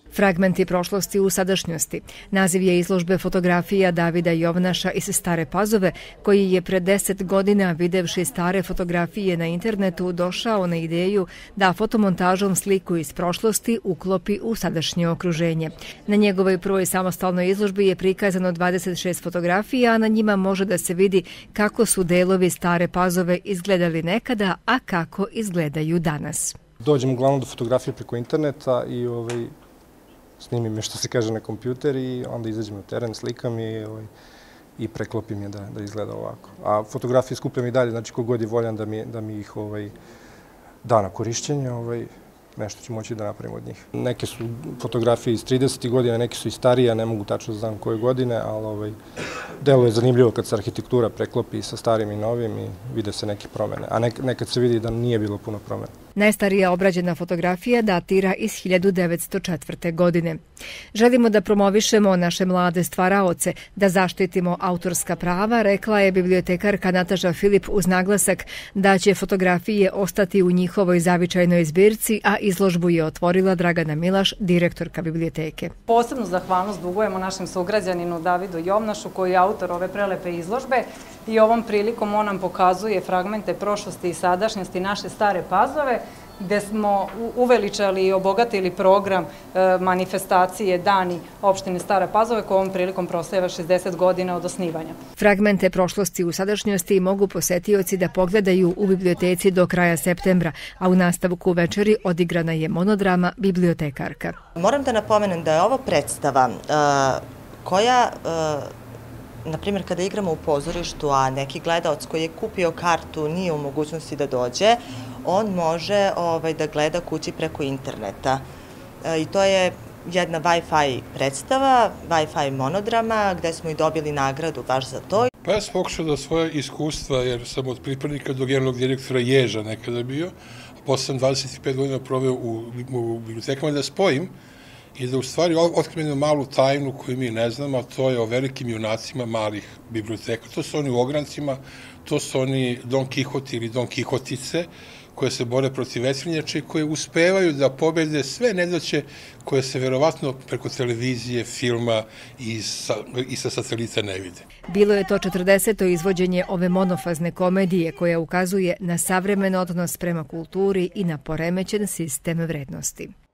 Fragmenti prošlosti u sadašnjosti. Naziv je izložbe fotografija Davida Jovnaša iz Stare Pazove, koji je pred 10 godina, videvši stare fotografije na internetu, došao na ideju da fotomontažom sliku iz prošlosti uklopi u sadašnje okruženje. Na njegovoj prvoj samostalnoj izložbi je prikazano 26 fotografija, a na njima može da se vidi kako su delovi Stare Pazove izgledali nekada, a kako izgledaju danas. Dođem uglavnom do fotografije preko interneta i snimim je, što se kaže, na kompjuter i onda izađem na teren, slikam i preklopim je da izgleda ovako. A fotografije skupljam i dalje, znači kogod je voljan da mi ih da na korišćenje, nešto ću moći da napravim od njih. Neke su fotografije iz 30. godina, neke su i starije, ne mogu tačno da znam koje godine, ali delo je zanimljivo kad se arhitektura preklopi sa starim i novim i vide se neke promene, a nekad se vidi da nije bilo puno promena. Najstarija obrađena fotografija datira iz 1904. godine. Želimo da promovišemo naše mlade stvaraoce, da zaštitimo autorska prava, rekla je bibliotekarka Nataša Filip uz naglasak da će fotografije ostati u njihovoj zavičajnoj zbirci, a izložbu je otvorila Dragana Milaš, direktorka biblioteke. Posebnu zahvalnost dugujemo našem sugrađaninu Davidu Jovnašu, koji je autor ove prelepe izložbe, i ovom prilikom on nam pokazuje fragmente prošlosti i sadašnjosti naše Stare Pazove, gde smo uveličali i obogatili program manifestacije Dani opštine Stara Pazove, koja ovom prilikom proslavlja 60 godina od osnivanja. Fragmente prošlosti u sadašnjosti mogu posetioci da pogledaju u biblioteci do kraja septembra, a u nastavku večeri odigrana je monodrama Bibliotekarka. Moram da napomenem da je ovo predstava koja, na primjer, kada igramo u pozorištu, a neki gledalac koji je kupio kartu nije u mogućnosti da dođe, on može da gleda kući preko interneta. I to je jedna Wi-Fi predstava, Wi-Fi monodrama, gde smo i dobili nagradu baš za to. Pa ja sam pokušao da svoje iskustva, jer sam od pripadnika do generalnog direktora Ježa nekada bio, a posle sam 25 godina proveo u bibliotekama, da spojim i da u stvari otkrijem jednu malu tajnu koju mi ne znamo, a to je o velikim junacima malih biblioteka. To su oni u ograncima, to su oni Don Kihoti ili Don Kihotice, koje se bore protiv vetrenjača i koje uspevaju da pobede sve nedaće koje se verovatno preko televizije, filma i sa satelita ne vide. Bilo je to 40. izvođenje ove monofazne komedije koja ukazuje na savremen odnos prema kulturi i na poremećen sistem vrednosti.